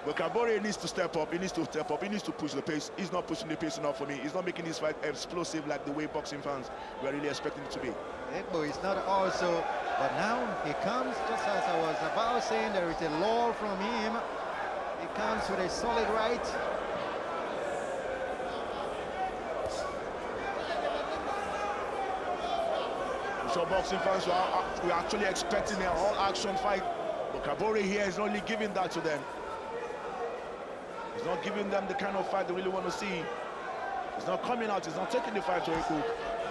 But Kabore needs to step up. He needs to step up. He needs to push the pace. He's not pushing the pace enough for me. He's not making this fight explosive like the way boxing fans were really expecting it to be. Ekpo is not also, but now he comes, just as I was about saying, there is a lull from him. He comes with a solid right. So boxing fans were actually expecting an all-action fight. But Kabore here is only giving that to them. He's not giving them the kind of fight they really want to see. He's not coming out, he's not taking the fight to Ekpo.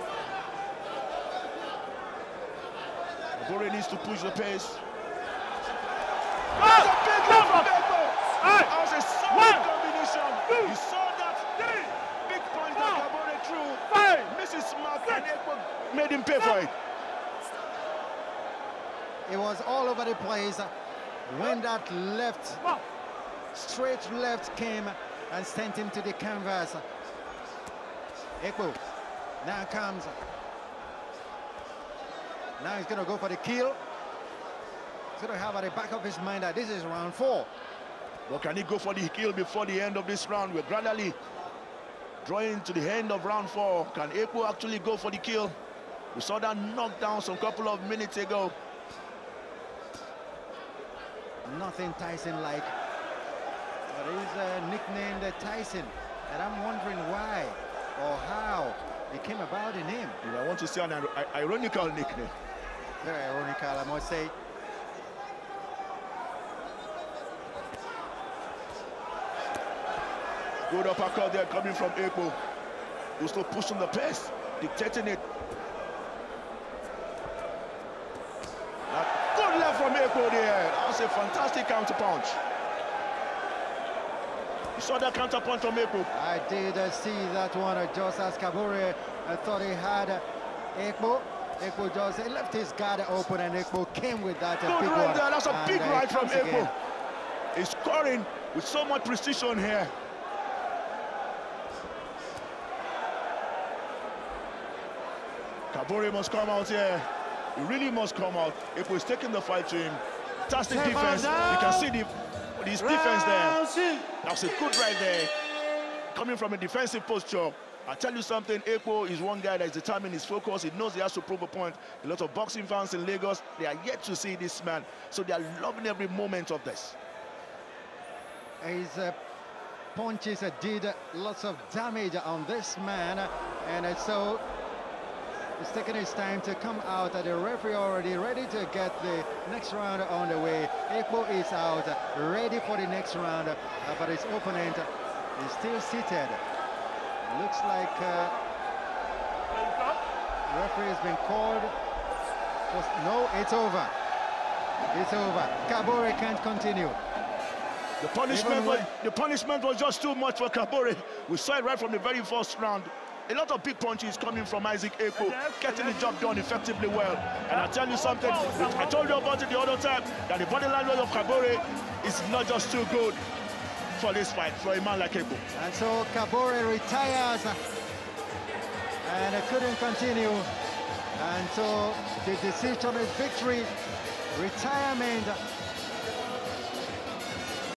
Kabore needs to push the pace. That's a big left from Ekpo! That was a solid combination. You saw that big punch that Kabore threw. Mrs. Mark and Ekpo made him pay for it. It was all over the place when that straight left came and sent him to the canvas. Ekpo now comes. Now he's going to go for the kill. He's going to have at the back of his mind that this is round 4. But can he go for the kill before the end of this round? We're gradually drawing to the end of round 4. Can Ekpo actually go for the kill? We saw that knockdown some couple of minutes ago. Nothing Tyson-like. But he's nicknamed Tyson, and I'm wondering why or how it came about the name. You know, I want to say an ironical nickname. Very ironical, I must say. Good uppercut there coming from Ekpo. Who's still pushing the pace, dictating it. Good left from Ekpo there. That was a fantastic counter punch. You saw that counter punch from Ekpo? I did see that one. Just as Kabore, I thought he had Ekpo. Ekpo just left his guard open, and Ekpo came with that good big right one. there. That's a big right from Ekpo. Again. He's scoring with so much precision here. Kabore must come out here. He really must come out. Ekpo is taking the fight to him. Fantastic defense. You can see his defense there. That's a good right there. Coming from a defensive posture. I tell you something, Ekpo is one guy that is determined, his focus. He knows he has to prove a point. A lot of boxing fans in Lagos, they are yet to see this man. So they are loving every moment of this. His punches did lots of damage on this man, and so he's taking his time to come out. The referee already ready to get the next round on the way. Ekpo is out, ready for the next round, but his opponent is still seated. Looks like referee has been called. No, it's over. It's over. Kabore can't continue. The punishment was just too much for Kabore. We saw it right from the very first round. A lot of big punches coming from Isaac Ekpo, getting the job done effectively well. And I tell you something, I told you about it the other time, that the body language of Kabore is not just too good for this fight, for a man like Ekpo. And so Kabore retires and couldn't continue. And so the decision is victory, retirement